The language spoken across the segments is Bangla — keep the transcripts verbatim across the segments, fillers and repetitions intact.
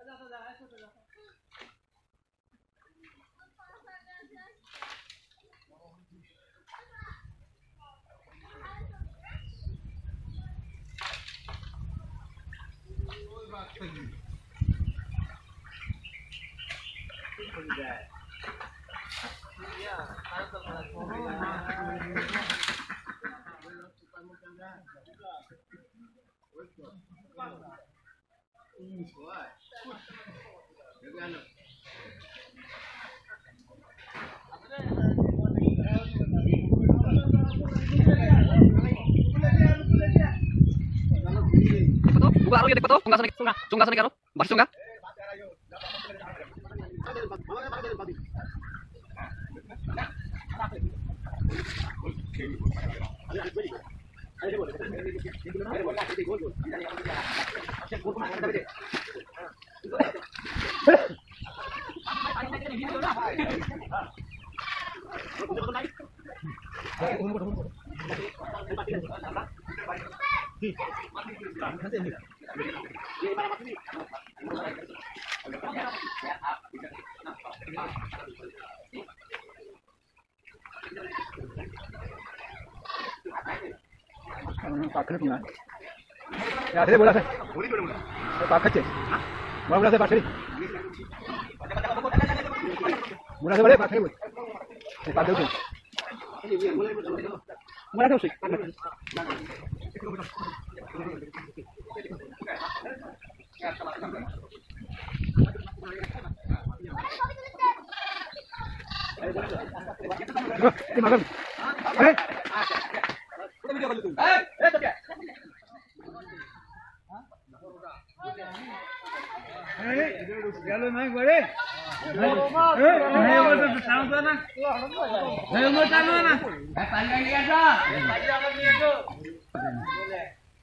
Buka aro ya dek foto, cungga sana cungga, cungga sana karo, masih cungga. Pakai ni lah. Ya, saya boleh saya. Boleh boleh boleh. Pakai je. Mau boleh saya pakai. Boleh saya boleh pakai boleh. Saya pakai tu. Boleh tu sih. Terima kasih. Eh. Eh, eh tu dia. Eh, jalan naik boleh. Eh, naik boleh tu tahu tu na. Naik boleh tahu na. Eh, panjang dia tu. Panjang dia tu. Boleh.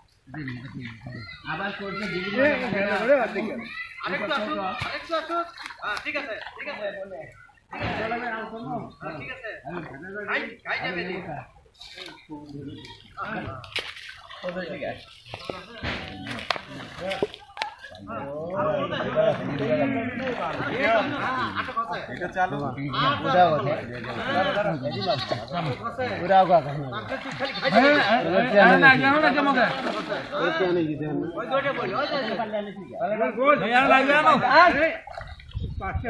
আবার করতে দিবি না বলে বাদ দিকে আরেকটু আসুন আরেকটু আসুন হ্যাঁ ঠিক আছে ঠিক আছে বলে চলো ভাই আর শোনো হ্যাঁ ঠিক আছে গাই গাই যাবে নি ওদের ঠিক আছে এটা চালু পুরা কথা পুরা কথা হ্যাঁ না জানো না কেমন ওই দুটো বল ওই গোল यार লাগ জানো পাঁচটা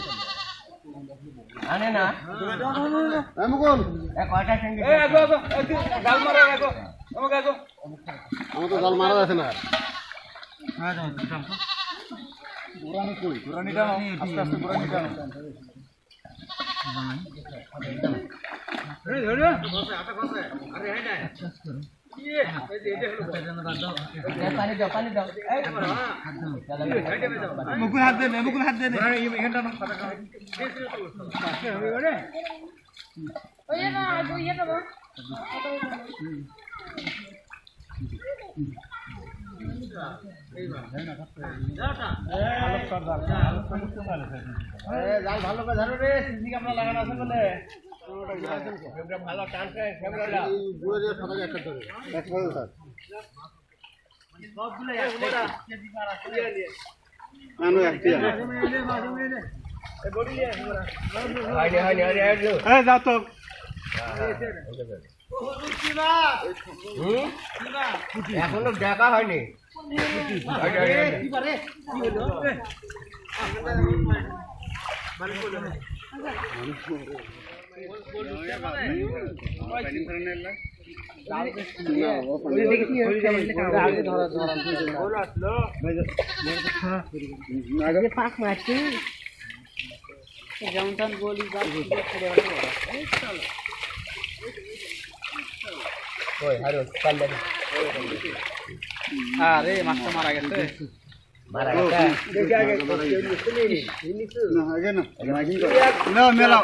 আনে না আমি কোন এ কয়টা সঙ্গে এ আগো আগো গাল মারো আগো আমাকে আগো আমি তো গাল মারা আছে না হ্যাঁ যাও পুরানি কই পুরানিটা আস্তে আস্তে পুরানিটা আরে ধরো আটা কসে আরে হ্যাঁ না ये এই যে এটা হলো পানি দাও পানি দাও এই মুকুল হাত দে মুকুল হাত দে এখানটা না কথা কই পাশে হবে ওরে ওই না আইবো ইয়ে দেব জাল ভালো করে ধরো রে সিসি ক্যামেরা লাগানো আছে বলে ভালো টানছে ক্যামেরাটা পুরো যে ফটো একটা ধরে এক করে স্যার সবগুলো একটা কেজি পার আছে আনো একটা এই বডি নিয়ে হাইনি হাইনি হাইনি এই যাও তো এখনো দেখা হয়নি কি পারে কি হলো পাক মারছি যেমন তখন বলি আরে মাছটা মারা গেছে মারা গেছে দেখে আগে না না মেলা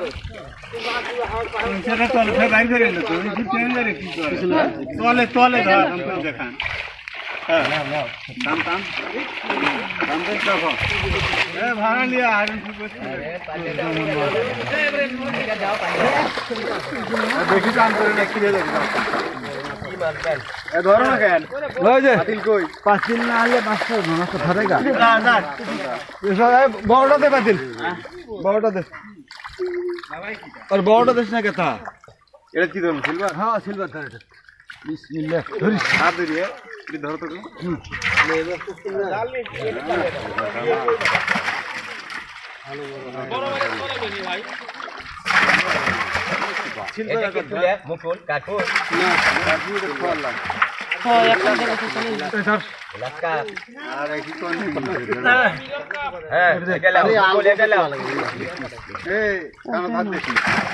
সেটা তো বাইরে করে না তো এই ট্রেন ধরে কি করে তোলে তোলে ধর আমরা দেখান হ্যাঁ কাম কাম কাম তো দেখো এ ভাড়া লিয়া আর কি করছিস আরে পালে দাও এবারে যাও পালে দেখি কাম করে না কি রে দেখো এ ধরো না কেন ওই যে পাতিল কই পাতিল না হলে মাছটা মাছটা ধরেগা না না বড়টা দে পাতিল বড়টা দে আর বড়টা দেশ না কেতা এটা কি ধরুন সিলভার হ্যাঁ সিলভার ধর এটা বিসমিল্লাহ ধরিস হাত ধরিয়ে কি ধরো তো হুম বড় বড় করে ভাই সিলভার তুলে মুকুল কাঠুর না কাঠুর খোলা হ্যাঁ একটা দেখো চলে ধর লাকা আর কি কোন হ্যাঁ এটা লাও মুকুল এটা লাও এই কাম ভাত দেখি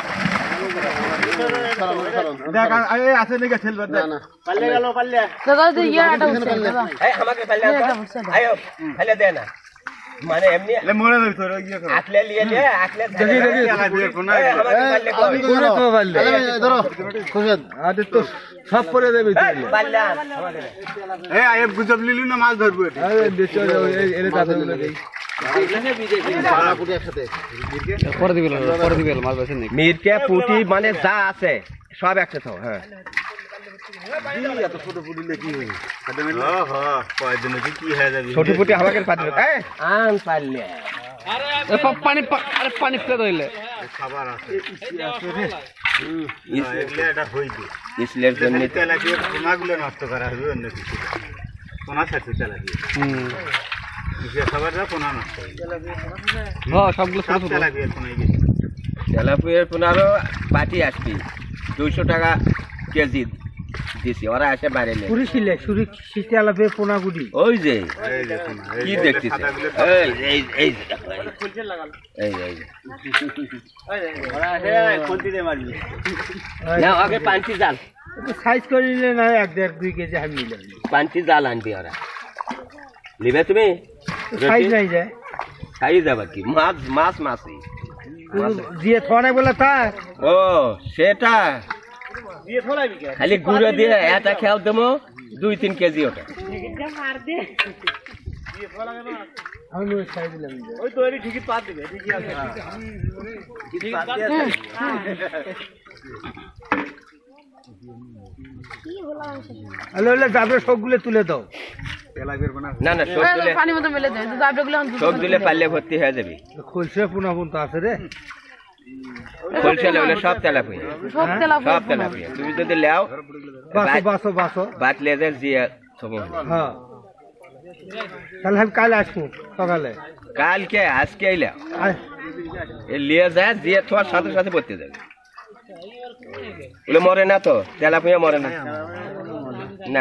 দেখ এই আছে নাকি সিলভার দেখ না পাল্লে গেল পাল্লে দাদা যে ইয়াটা উঠছে এই আমাকে পাল্লে আয়ো পাল্লে দে না মানে এমনি le মোড়ে ধর তোর ইয়া করো আকলে লিয়ে লে আকলে দেখি দেখি আলা দিয়ে কোনা আমাকে পাল্লে কোনা তো পাল্লে ধরো খুশদ আদে তো সব পরে দেবে তাইলে পাল্লা এই আইব গুজব লিলু না মাছ ধরবো আরে দেছো এলে দাদা বলে দেই সারা পুটি একসাথে পরে দিবেল পরে দিবেল মাছ বাসে নেই মিরকে পুটি মানে যা আছে সব একসাথে হ্যাঁ ছোট পুটি কি হয় হ্যাঁ হ্যাঁ কয় দিন কি হয়ে যাবে ছোট পুটি আমাকে পাঠিয়ে এই আন পারলে আরে পানি আরে পানি ফেলে দইলে খাবার আছে আছে রে হুম এগুলা এটা হইছে ইসলের জন্য তেলা দিয়ে কোনাগুলো নষ্ট করা হবে অন্য কিছু কোনা সাথে তেলা দিয়ে হুম যে খাবার না কোনা নষ্ট তেলা দিয়ে হ্যাঁ সবগুলো ছোট ছোট তেলা দিয়ে কোনাই গেছে তেলা পুয়ের পনেরো পাটি আসবি দুইশো টাকা কেজি দিছি ওরা আসে বাইরে লে পুরি ছিলে সুরি শীতে আলাপে পোনাগুড়ি ওই যে কি দেখছিস এই এই এই ফুলছে লাগাল এই এই ওরা আসে কোনটি দে মারবি না আগে পাঁচটি জাল সাইজ করে নিলে না এক দেড় দুই কেজি আমি নিলাম পাঁচটি জাল আনবি ওরা লিবে তুমি সাইজ নাই যায় সাইজ যাবে কি মাছ মাছ মাছই দিয়ে থনে বলে তা ও সেটা খালি গুঁড়ো দিয়ে এটা খেয়াল দেবো দুই তিন কেজি ওটা সবগুলো তুলে দাও না না সব দিলে পারলে ভর্তি হয়ে যাবে খোলসে পুনা পুনতা আছে রে খোলসা লাগলে সব তেলাপিয়া সব তেলাপিয়া সব তেলাপিয়া তুমি যদি লাও বাসো বাসো বাসো বাত লে যা জিয়া সব হ্যাঁ তাহলে हम কাল আসবো সকালে কাল কে আজকে আইলা এ লিয়ে যা জিয়া তোমার সাথে সাথে পড়তে যাবে বলে মরে না তো তেলাপিয়া মরে না না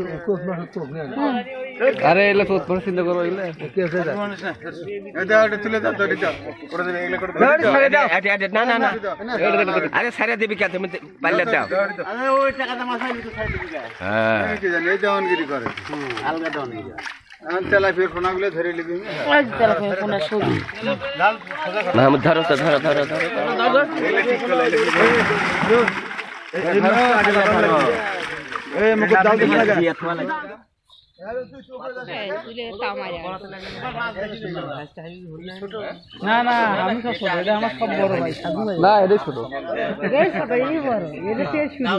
আরে এলে তো তোর চিন্তা করো এলে কি আছে যা এটা এটা তুলে দাও তো এটা করে দেবে এগুলো করে দাও আরে আরে না না না আরে সারা দিবি কে তুমি পাল্লে দাও আরে ওই টাকাটা মাছ আইলি তো সাইড দিবি হ্যাঁ কি জানি এই দাওনগিরি করে আলগা দাওনগিরি আন তেলাপিয়া কোনাগুলো ধরে লিবি আজ তেলাপিয়া কোনা সবি মাহমুদ ধরো তো ধরো ধরো ধরো ধরো এলে ঠিক করে এ মুকো দাও দিন লাগা না না আমি সব ছোট এটা আমার সব বড় ভাই সাধু ভাই না এটা ছোট এই ছোট এই বড় এটা তে শুরু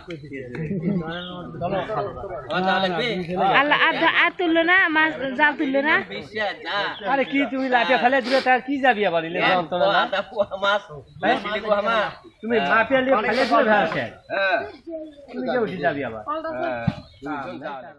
আল্লাহ আধা আ তুললো না মাছ জাল তুললো না আরে কি তুমি লাঠি ফেলে দিলে তার কি যাবি আবার ইলে জানতো না আটা পোয়া মাছ সিলি পোয়া মাছ তুমি মাপিয়া লিয়ে ফেলে দিলে ভাসে হ্যাঁ তুমি যে উঠে যাবি আবার হ্যাঁ